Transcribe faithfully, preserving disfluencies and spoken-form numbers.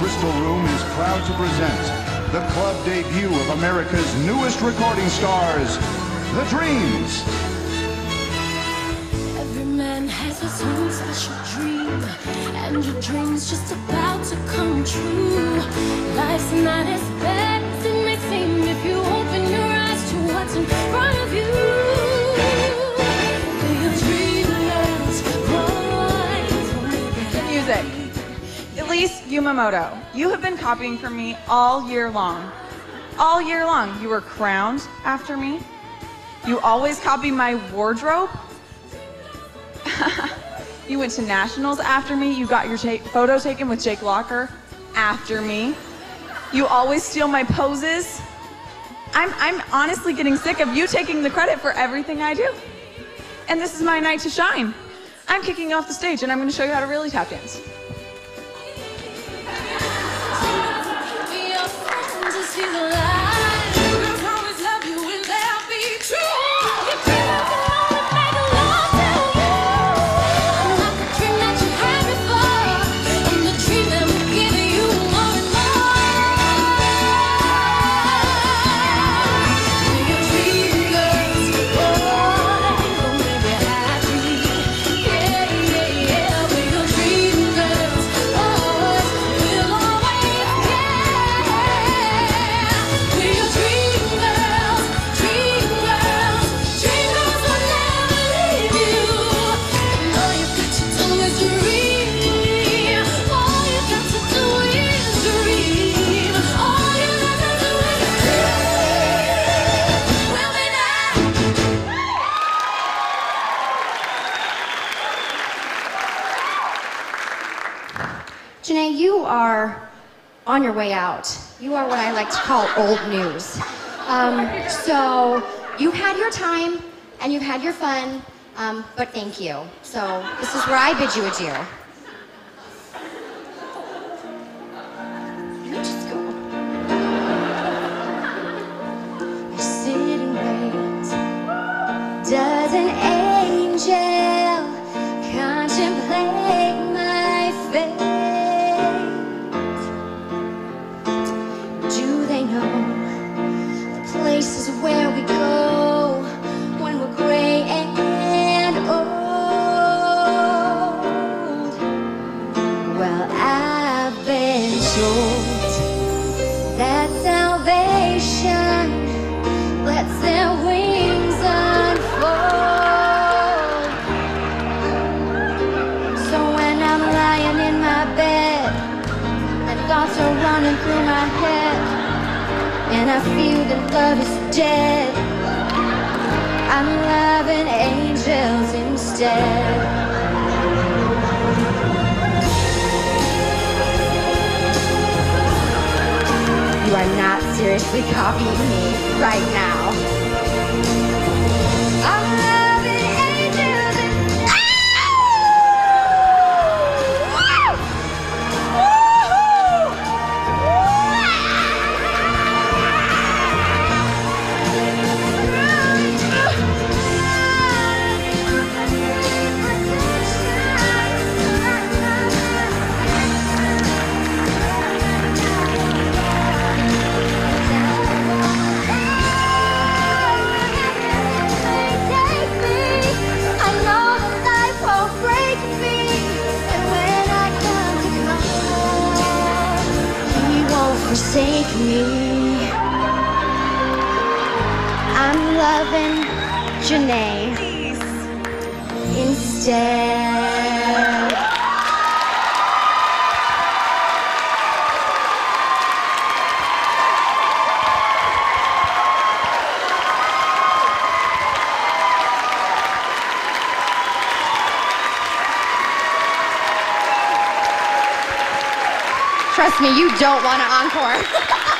Crystal Room is proud to present the club debut of America's newest recording stars, The Dreams. Every man has his own special dream, and your dream's just about to come true. Life's not as bad as it may seem if you open your eyes to what's in front of you. Music. Elyse Umemoto, you have been copying from me all year long. All year long. You were crowned after me. You always copy my wardrobe. You went to nationals after me. You got your ta photo taken with Jake Locker after me. You always steal my poses. I'm, I'm honestly getting sick of you taking the credit for everything I do. And this is my night to shine. I'm kicking off the stage and I'm going to show you how to really tap dance. Genay, you are on your way out. You are what I like to call old news. Um, so you've had your time and you've had your fun, um, but thank you. So this is where I bid you adieu. You just go. You sit and wait. Does an angel contemplate my fate? Places where we go when we're gray and old. Well, I've been told that salvation lets their wings unfold. So when I'm lying in my bed and thoughts are running through my head, and I feel that love is dead, I'm loving angels instead. You are not seriously copying me right now. I'm loving angels instead. Forsake me. I'm loving Genay instead. Trust me, you don't want to encore.